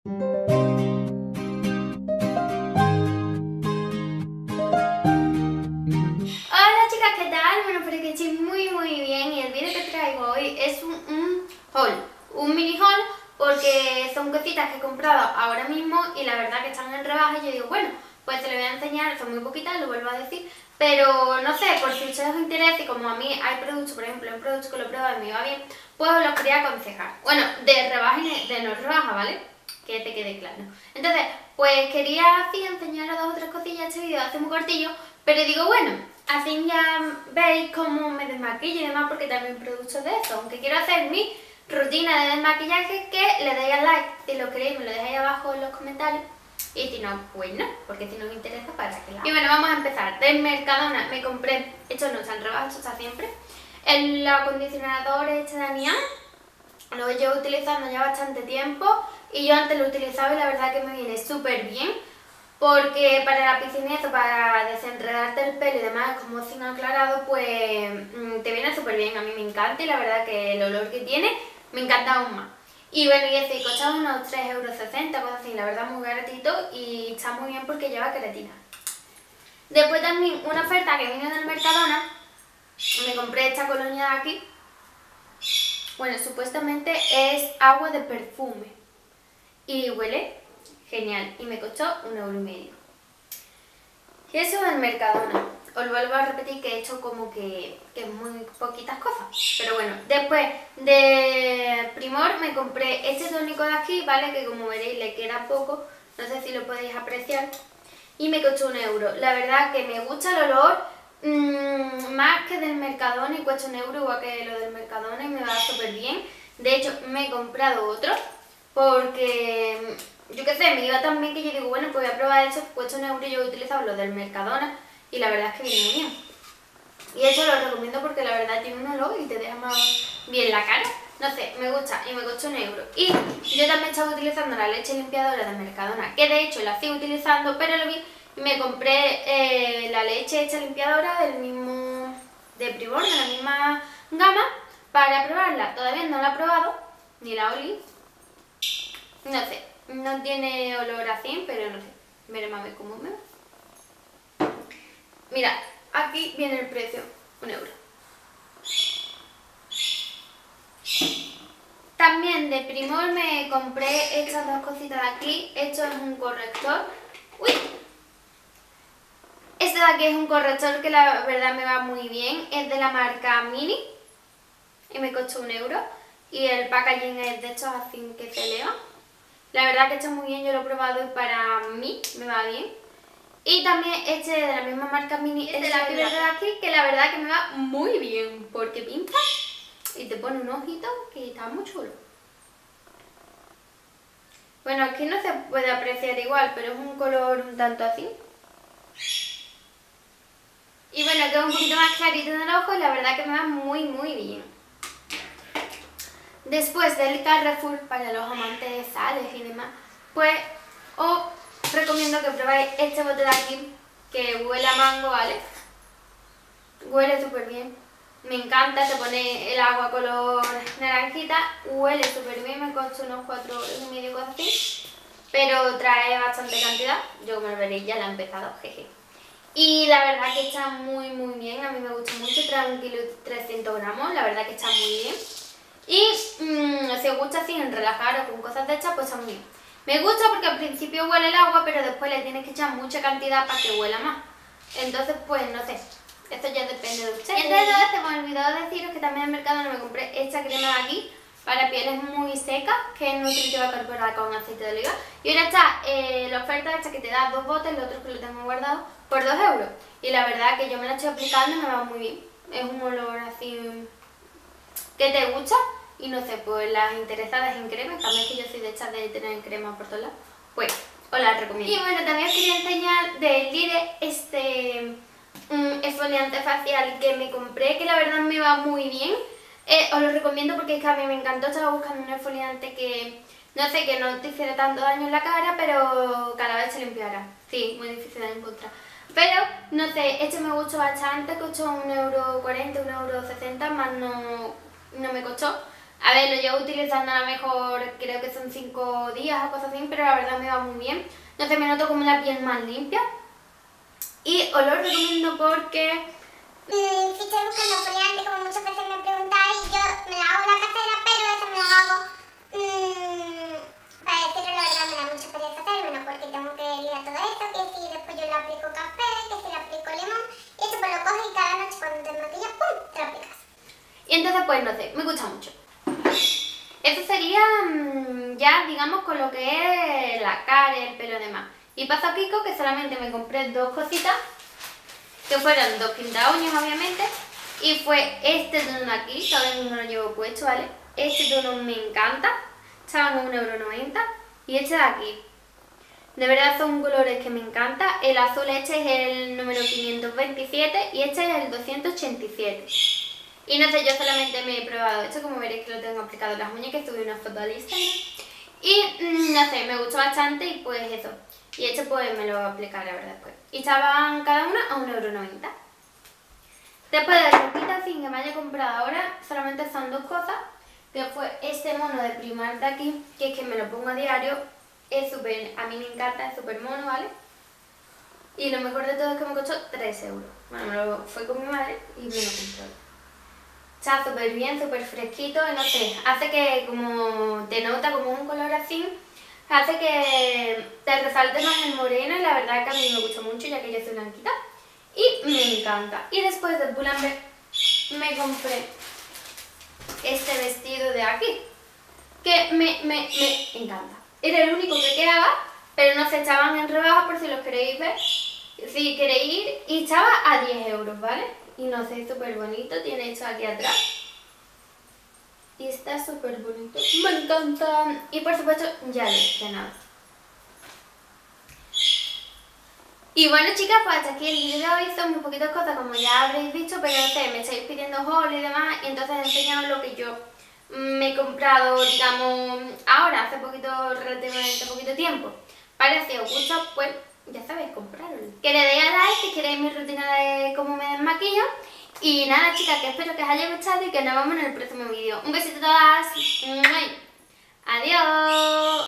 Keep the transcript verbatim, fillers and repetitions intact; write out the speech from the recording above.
Hola chicas, ¿qué tal? Bueno, espero que estéis muy muy bien y el vídeo que traigo hoy es un, un haul, un mini haul porque son cositas que he comprado ahora mismo y la verdad que están en rebaja y yo digo, bueno, pues te lo voy a enseñar, son muy poquitas, lo vuelvo a decir, pero no sé, por si a ustedes os interesa y como a mí hay productos, por ejemplo, un producto que lo he probado y me va bien, pues os los quería aconsejar. Bueno, de rebaja y de no rebaja, ¿vale? Que te quede claro. Entonces, pues quería así enseñaros dos o tres cosillas. Este vídeo hace muy cortillo, pero digo, bueno, así ya veis cómo me desmaquillo y demás, porque también productos de eso. Aunque quiero hacer mi rutina de desmaquillaje, que le deis al like si lo queréis, me lo dejáis abajo en los comentarios. Y si no, pues no, porque si no os interesa, para que la... Y bueno, vamos a empezar. Del Mercadona me compré, esto no está en rebaja, esto está siempre, el acondicionador este de Nian. Lo llevo utilizando ya bastante tiempo y yo antes lo utilizaba y la verdad que me viene súper bien, porque para la piscina y esto, para desenredarte el pelo y demás, como sin aclarado, pues mmm, te viene súper bien. A mí me encanta y la verdad que el olor que tiene me encanta aún más. Y bueno, y este costaba unos tres euros sesenta, cosas así, la verdad muy baratito y está muy bien porque lleva queratina. Después también una oferta que vino del Mercadona, me compré esta colonia de aquí. Bueno, supuestamente es agua de perfume y huele genial y me costó un euro y medio. Y eso del Mercadona. Os vuelvo a repetir que he hecho como que, que muy poquitas cosas. Pero bueno, después de Primor me compré este tónico de aquí, ¿vale? Que como veréis le queda poco, no sé si lo podéis apreciar. Y me costó un euro. La verdad que me gusta el olor. Mmm, más que del Mercadona y cuesta un euro igual que lo del Mercadona y me va súper bien. De hecho me he comprado otro porque yo qué sé, me iba tan bien que yo digo, bueno, pues voy a probar esto, cuesta un euro y yo he utilizado lo del Mercadona y la verdad es que viene muy bien. Y esto lo recomiendo porque la verdad tiene un olor y te deja más bien la cara. No sé, me gusta y me costó un euro. Y yo también estaba utilizando la leche limpiadora del Mercadona, que de hecho la sigo utilizando, pero lo vi y me compré eh, la leche hecha limpiadora del mismo, de Primor, de la misma gama, para probarla. Todavía no la he probado, ni la olí. No sé, no tiene olor así, pero no sé. Veremos a ver cómo me va. Mira, aquí viene el precio, un euro. También de Primor me compré estas dos cositas de aquí. Esto es un corrector. ¡Uy! Este de aquí es un corrector que la verdad me va muy bien. Es de la marca Mini y me costó un euro. Y el packaging es de estos así que se eleva. La verdad que está muy bien, yo lo he probado y para mí me va bien. Y también este de la misma marca Mini, este de la de aquí, que la verdad que me va muy bien, porque pinta y te pone un ojito que está muy chulo. Bueno, aquí no se puede apreciar igual, pero es un color un tanto así. Y bueno, queda un poquito más clarito en el ojo y la verdad que me va muy muy bien. Después del Carrefour, para los amantes de sales y demás, pues os recomiendo que probáis este bote de aquí, que huele a mango, ¿vale? Huele súper bien. Me encanta, te pone el agua color naranjita, huele súper bien, me costó unos cuatro euros y medio, cosas así, pero trae bastante cantidad, yo como lo veréis ya la he empezado, jeje. Y la verdad que está muy muy bien, a mí me gusta mucho, trae un kilo y trescientos gramos, la verdad que está muy bien. Y mmm, si os gusta así en relajar o con cosas de estas, pues está muy bien. Me gusta porque al principio huele el agua, pero después le tienes que echar mucha cantidad para que huela más. Entonces, pues no sé, esto ya depende de ustedes. Y entonces se me olvidó deciros que también en el Mercadona me compré esta crema de aquí para pieles muy secas, que es nutritiva corporal con aceite de oliva. Y ahora está eh, la oferta esta que te da dos botes, el otro que lo tengo guardado, por dos euros. Y la verdad que yo me la estoy aplicando y me va muy bien. Es un olor así que te gusta. Y no sé, pues las interesadas en crema, también que yo soy de estas de tener crema por todos lados, pues os las recomiendo. Y bueno, también os quería enseñar de Lire este um, exfoliante facial que me compré, que la verdad me va muy bien. Eh, os lo recomiendo porque es que a mí me encantó, estaba buscando un exfoliante que, no sé, que no te hiciera tanto daño en la cara, pero cada vez se limpiara. Sí, muy difícil de encontrar. Pero, no sé, este me gustó bastante, costó un euro cuarenta, un euro sesenta, más no, no me costó. A ver, lo llevo utilizando a lo mejor, creo que son cinco días o cosas así, pero la verdad me va muy bien. No sé, me noto como la piel más limpia. Y os lo recomiendo porque... Mm, si estoy buscando foliante, como muchas veces me preguntáis, yo me la hago la casera, pero esa me la hago... Mmm, para decirlo la verdad, me da mucha pereza hacérmelo porque tengo que liar todo esto, que si después yo le aplico café, que si le aplico limón, y eso pues lo coges y cada noche cuando te maquillas, ¡pum!, te lo aplicas. Y entonces pues no sé, me gusta mucho. Eso sería mmm, ya digamos con lo que es la cara, el pelo y demás. Y paso a Kiko que solamente me compré dos cositas, que fueron dos pinta uñas obviamente, y fue este tono de aquí, todavía no lo llevo puesto, ¿vale? Este tono me encanta, estaban a un euro noventa, y este de aquí. De verdad son colores que me encantan. El azul este es el número quinientos veintisiete y este es el doscientos ochenta y siete. Y no sé, yo solamente me he probado esto, como veréis que lo tengo aplicado en las uñas, que subí una foto al Instagram. Y mmm, no sé, me gustó bastante y pues eso. Y este pues me lo voy a aplicar la verdad después. Y estaban cada una a un euro noventa. Después de la ropita así que me haya comprado ahora, solamente son dos cosas. Que fue este mono de Primark de aquí, que es que me lo pongo a diario. Es súper, a mí me encanta, es súper mono, ¿vale? Y lo mejor de todo es que me costó tres euros. Bueno, me lo fue con mi madre y me lo compró. Está súper bien, súper fresquito y no sé, hace que como te nota como un color así, hace que te resalte más el moreno y la verdad que a mí me gusta mucho ya que yo soy blanquita y me encanta. Y después de Pull&Bear me compré este vestido de aquí, que me, me, me encanta. Era el único que quedaba, pero no se echaban en rebaja por si los queréis ver, si queréis ir, y estaba a diez euros, ¿vale? Y no sé, es súper bonito, tiene esto aquí atrás. Y está súper bonito, me encanta. Y por supuesto, ya lo he estrenado. Y bueno chicas, pues hasta aquí el vídeo de hoy. Son muy poquitas cosas como ya habréis visto, pero no sé, me estáis pidiendo haul y demás. Y entonces he enseñado lo que yo me he comprado, digamos, ahora, hace poquito, relativamente poquito tiempo. Para si os gusta, pues ya sabéis, comprarlo. Que le deis a like si queréis mi rutina de cómo me desmaquillo. Y nada chicas, que espero que os haya gustado y que nos vemos en el próximo vídeo. Un besito a todas. Adiós.